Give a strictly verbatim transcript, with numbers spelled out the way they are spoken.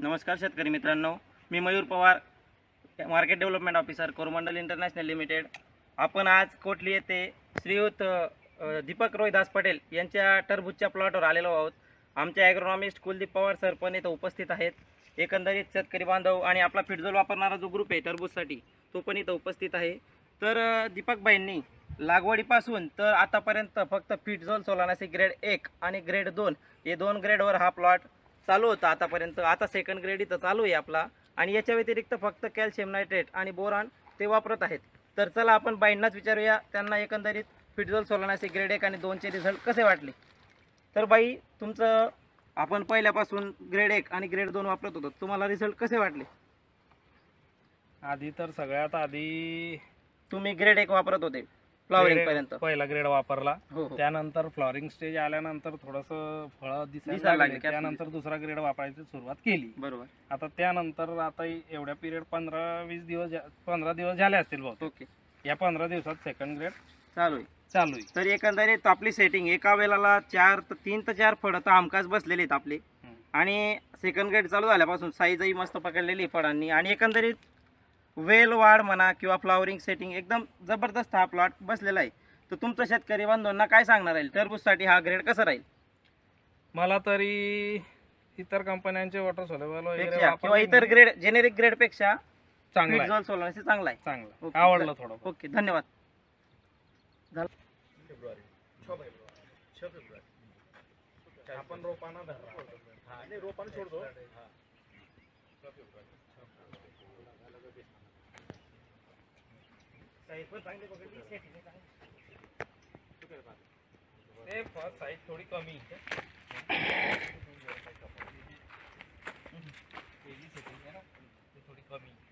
नमस्कार शेतकरी मित्रांनो, मी Mayur Pawar, market development officer Coromandel international limited. आपण आज कोटली येथे श्रीयुत दीपक रोहिदास पटेल यांच्या टरबूजच्या प्लॉटवर आलेलो आहोत। आमचे ॲग्रोनॉमिस्ट कुलदीप पवार सर पण इथे उपस्थित आहेत। एकंदरीत शेतकरी बांधव आणि आपला फिटझोल वापरणारा जो ग्रुप आहे टरबूजसाठी तो पण इथे उपस्थित आहे। तर दीपक भाईंनी लागवडीपासून तर आतापर्यंत फक्त फिटझोल सोलानासी ग्रेड एक आणि ग्रेड दोन हे दोन ग्रेडवर हा प्लॉट चालू होता आतापर्यंत। आता सेकंड ग्रेड इथं चालू आहे आपला, आणि याच्या व्यतिरिक्त फक्त कॅल्शियम नायट्रेट आणि बोरान ते वापरत आहेत। तर चला आपण बाईंनाच विचारूया त्यांना एकंदरीत फिटझोल सोलानासी ग्रेड एक आणि दोनचे रिझल्ट कसे वाटले। तर बाई, तुमचं आपण पहिल्यापासून ग्रेड एक आणि ग्रेड दोन वापरत होतो, तुम्हाला रिझल्ट कसे वाटले? आधी तर सगळ्यात आधी तुम्ही ग्रेड एक वापरत होते फ्लॉवरिंग पर्यंत, पहिला ग्रेड वापरला। हो हो। त्यानंतर फ्लॉवरिंग स्टेज आल्यानंतर थोडंसं फळं दिसायला दिसायला लागले, लागले, त्यानंतर दुसरा ग्रेड वापरायची सुरुवात केली। बरोबर। आता त्यानंतर आता एवढ्या पिरियड पंधरा वीस दिवस पंधरा दिवस झाले असतील बहुतेक। ओके, या पंधरा दिवसात सेकंड ग्रेड चालू आहे चालू आहे। तर एकंदरीत आपली सेटिंग एका वेळेला चार तर तीन तर चार फळं तर हमखास बसलेले आहेत आपले, आणि सेकंड ग्रेड चालू झाल्यापासून साईजही मस्त पकडलेली फळांनी, आणि एकंदरीत वेल वाढ म्हणा किंवा फ्लॉवरिंग सेटिंग एकदम जबरदस्त हा प्लॉट बसलेला आहे। तर तुमचं शेतकरी बांधवांना काय सांगणार आहे, टरबूजसाठी हा ग्रेड कसा राहील? मला तरी इतर कंपन्यांचे वॉटर सोलेबल वगैरे किंवा इतर ग्रेड जेनेरिक ग्रेड पेक्षा चांगला फिटझोल सोलानासी चांगला आहे, चांगला ओके, आवडलं थोडं। ओके, धन्यवाद। आपण रोपाना धरला रोपाना सोडतो। ते फर्स्ट साइज थोडी कमी थोडी कमी